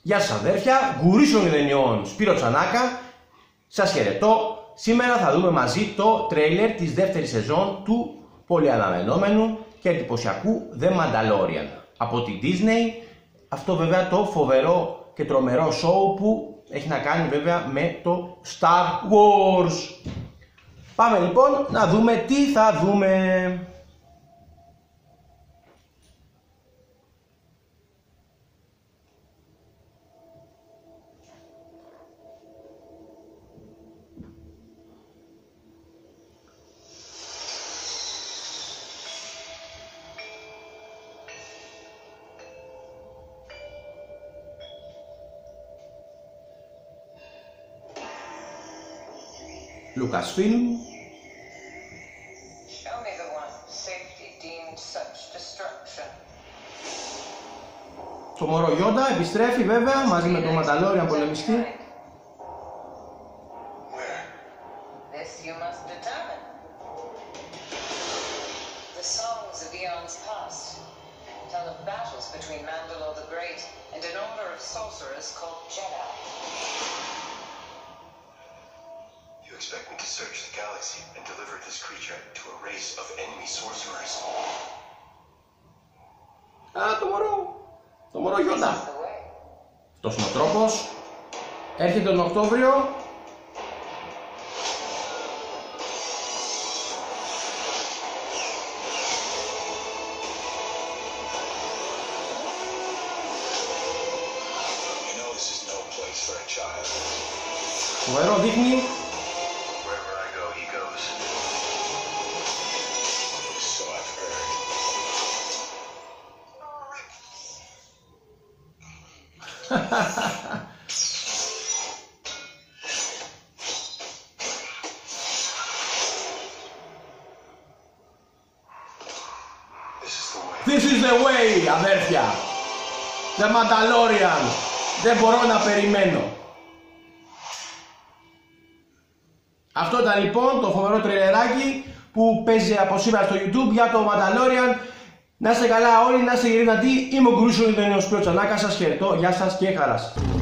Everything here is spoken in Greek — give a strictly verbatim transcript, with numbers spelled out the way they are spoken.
Γεια σας αδέρφια, γκουρί των ταινιών Σπύρο Τσανάκα. Σας χαιρετώ. Σήμερα θα δούμε μαζί το τρέιλερ της δεύτερης σεζόν του πολυαναμενόμενου και εντυπωσιακού The Mandalorian από τη Disney. Αυτό βέβαια το φοβερό και τρομερό show που έχει να κάνει βέβαια με το Star Wars. Πάμε λοιπόν να δούμε τι θα δούμε. Lucasfilm. Show me the one safety deemed such destruction. Το μωρό Γιόντα επιστρέφει βέβαια μαζί με τον Μανταλόριαν πολεμιστή. This you must determine. The songs of eons past tell of battles between Mandalore the Great and an order of sorcerers called Jedi. You expect me to search the galaxy and deliver this creature to a race of enemy sorcerers? Α, το μωρό. Το μωρό Γιόντα. Αυτός είναι ο τρόπος. Έρχεται τον Οκτώβριο. You know this is no place for a child. Φοβερό δείχνει. Wherever I go, he goes. So I've heard. This is the way. This is the way, αδέρφια. The Mandalorian. Δεν μπορώ να περιμένω. Αυτό ήταν λοιπόν το φοβερό τρελεράκι που παίζει από σήμερα στο YouTube για το Mandalorian. Να είστε καλά όλοι, να είστε γεροί δυνατοί. Είμαι ο γκουρί των ταινιών Σπύρο Τσανάκα. Σας χαιρετώ, γεια σας και χαρά σας.